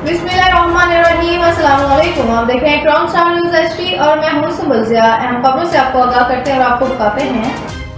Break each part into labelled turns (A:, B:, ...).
A: बिस्मिल्लाहिर्रहमानिर्रहीम। अस्सलाम वालेकुम। आप देख रहे हैं क्राउन स्टार न्यूज़ एचडी और मैं हूं सुबह ज़िया। अहम खबरों से आपको आगाह करते हैं और आपको बताते हैं।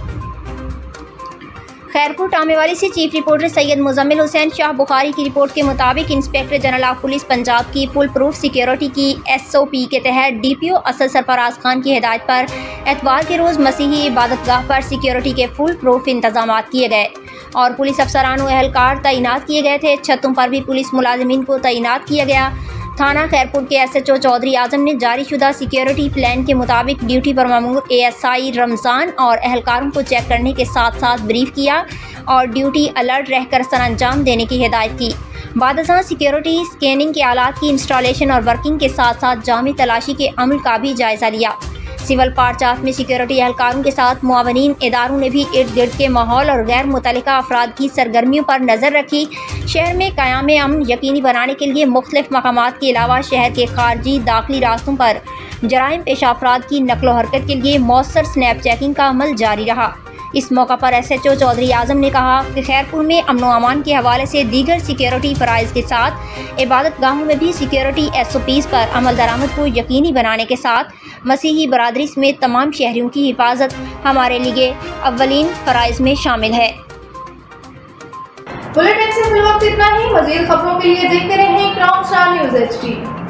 B: खैरपुर टामेवाली से चीफ रिपोर्टर सैयद मुजम्मिल हुसैन शाह बुखारी की रिपोर्ट के मुताबिक inspector general of police Punjab की फुल प्रूफ सिक्योरिटी की SOP के तहत DPO असद सरफराज खान की हिदायत पर एतवार के रोज़ मसीही इबादतगाह पर सिक्योरिटी के फुल प्रूफ इंतजाम किए गए और पुलिस अफसरान व एहलकार तैनात किए गए थे। छतों पर भी पुलिस मुलाजिमीन को तैनात किया गया। थाना खैरपुर के SHO चौधरी आजम ने जारी शुदा सिक्योरिटी प्लान के मुताबिक ड्यूटी पर मामूर ASI रमज़ान और एहलकारों को चेक करने के साथ साथ ब्रीफ किया और ड्यूटी अलर्ट रहकर सर अंजाम देने की हिदायत की। बादशाह सिक्योरिटी स्कैनिंग के आलात की इंस्टॉलेशन और वर्किंग के साथ साथ जामी तलाशी के अमल का भी जायजा लिया। सिविल पार्चाफ में सिक्योरिटी एहलकारों के साथ मुआवनीन इदारों ने भी इर्द गिर्द के माहौल और गैर मुतल्लिका अफराद की सरगर्मियों पर नज़र रखी। शहर में क़याम अमन यकीनी बनाने के लिए मुख्तलिफ मकामात के अलावा शहर के खारजी दाखिली रास्तों पर जराइम पेशा अफराद की नकलो हरकत के लिए मौसर स्नैप चेकिंग का अमल जारी रहा। इस मौका पर SHO चौधरी आजम ने कहा कि खैरपुर में अमन व अमान के हवाले से दीगर सिक्योरिटी फ़राइज़ के साथ इबादत गाहों में भी सिक्योरिटी SOPs पर अमल दरामद को यकीनी बनाने के साथ मसीही बरादरी समेत तमाम शहरियों की हिफाजत हमारे लिए अव्वलीन फ़राइज़ में शामिल है।
A: बुलेटिन से फिलहाल इतना ही। मज़ीद खबरों के लिए देखते रहें क्राउन स्टार न्यूज़ एचडी।